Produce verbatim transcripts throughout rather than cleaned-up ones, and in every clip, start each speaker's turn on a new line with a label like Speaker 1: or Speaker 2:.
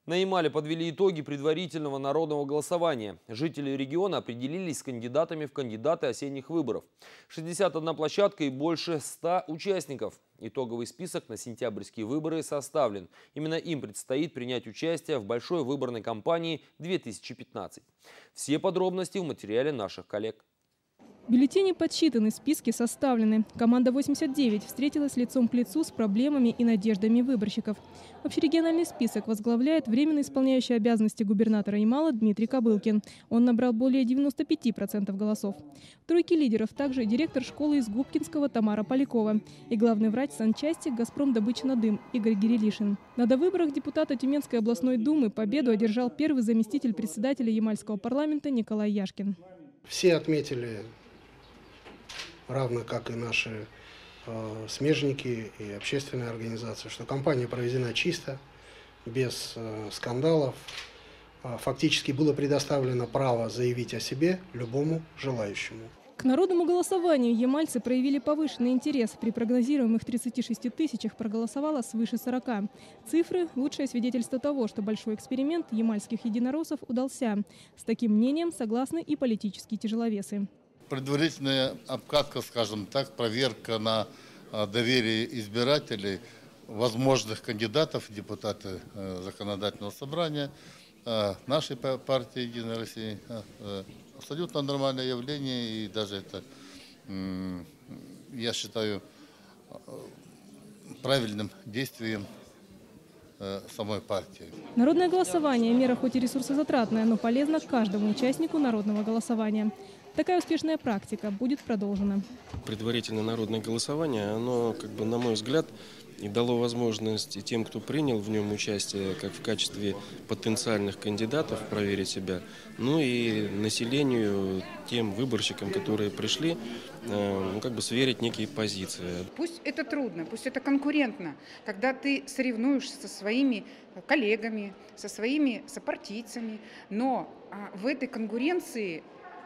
Speaker 1: На Ямале подвели итоги предварительного народного голосования. Жители региона определились с кандидатами в кандидаты осенних выборов. шестьдесят одна площадка и больше ста участников. Итоговый список на сентябрьские выборы составлен. Именно им предстоит принять участие в большой выборной кампании две тысячи пятнадцать. Все подробности в материале наших коллег.
Speaker 2: Бюллетени подсчитаны, списки составлены. Команда восемьдесят девять встретилась лицом к лицу с проблемами и надеждами выборщиков. Общерегиональный список возглавляет временно исполняющий обязанности губернатора Ямала Дмитрий Кобылкин. Он набрал более девяноста пяти процентов голосов. В тройке лидеров также директор школы из Губкинского Тамара Полякова и главный врач санчасти «Газпром добыча на дым» Игорь Гирилишин. На довыборах депутата Тюменской областной думы победу одержал первый заместитель председателя Ямальского парламента Николай Яшкин.
Speaker 3: Все отметили, равно как и наши э, смежники и общественные организации, что кампания проведена чисто, без э, скандалов. Э, фактически было предоставлено право заявить о себе любому желающему.
Speaker 2: К народному голосованию ямальцы проявили повышенный интерес. При прогнозируемых тридцати шести тысячах проголосовало свыше сорока. Цифры – лучшее свидетельство того, что большой эксперимент ямальских единороссов удался. С таким мнением согласны и политические тяжеловесы.
Speaker 4: Предварительная обкатка, скажем так, проверка на доверие избирателей, возможных кандидатов в депутаты законодательного собрания нашей партии «Единая Россия». Абсолютно нормальное явление, и даже это, я считаю, правильным действием самой партии.
Speaker 2: Народное голосование – мера хоть и ресурсозатратная, но полезна каждому участнику народного голосования. Такая успешная практика будет продолжена.
Speaker 5: Предварительное народное голосование, оно, как бы, на мой взгляд, и дало возможность тем, кто принял в нем участие, как в качестве потенциальных кандидатов, проверить себя, ну и населению, тем выборщикам, которые пришли, ну, как бы сверить некие позиции.
Speaker 6: Пусть это трудно, пусть это конкурентно, когда ты соревнуешься со своими коллегами, со своими сопартийцами, но в этой конкуренции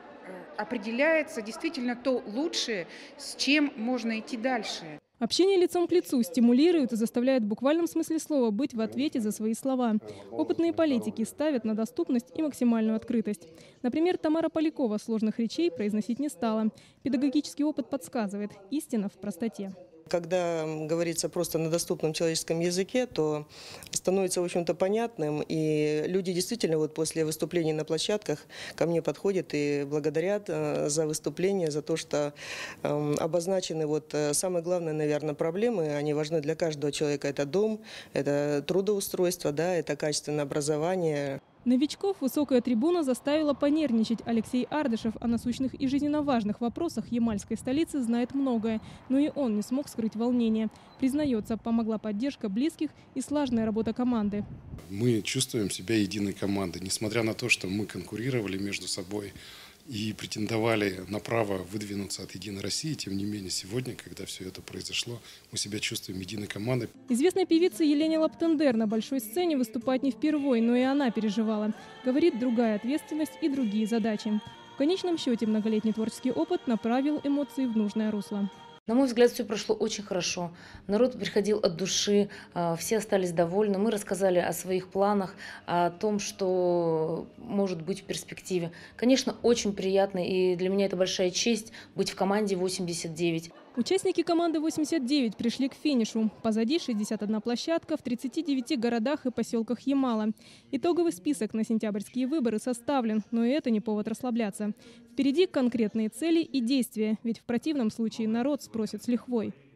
Speaker 6: определяется действительно то лучшее, с чем можно идти дальше.
Speaker 2: Общение лицом к лицу стимулирует и заставляет в буквальном смысле слова быть в ответе за свои слова. Опытные политики ставят на доступность и максимальную открытость. Например, Тамара Полякова сложных речей произносить не стала. Педагогический опыт подсказывает – истина в простоте.
Speaker 7: Когда говорится просто на доступном человеческом языке, то становится, в общем-то, понятным. И люди действительно вот после выступлений на площадках ко мне подходят и благодарят за выступление, за то, что обозначены вот самые главные, наверное, проблемы. Они важны для каждого человека. Это дом, это трудоустройство, да, это качественное образование.
Speaker 2: Новичков высокая трибуна заставила понервничать. Алексей Ардышев о насущных и жизненно важных вопросах ямальской столицы знает многое, но и он не смог скрыть волнение. Признается, помогла поддержка близких и слаженная работа команды.
Speaker 8: Мы чувствуем себя единой командой, несмотря на то, что мы конкурировали между собой и претендовали на право выдвинуться от «Единой России». Тем не менее, сегодня, когда все это произошло, мы себя чувствуем единой командой.
Speaker 2: Известной певице Елене Лаптендер на большой сцене выступать не впервой, но и она переживала. Говорит, другая ответственность и другие задачи. В конечном счете многолетний творческий опыт направил эмоции в нужное русло.
Speaker 9: На мой взгляд, все прошло очень хорошо. Народ приходил от души, все остались довольны. Мы рассказали о своих планах, о том, что может быть в перспективе. Конечно, очень приятно, и для меня это большая честь быть в команде восемьдесят девять.
Speaker 2: Участники команды восемьдесят девять пришли к финишу. Позади шестьдесят одна площадка в тридцати девяти городах и поселках Ямала. Итоговый список на сентябрьские выборы составлен, но и это не повод расслабляться. Впереди конкретные цели и действия, ведь в противном случае народ спросит с лихвой.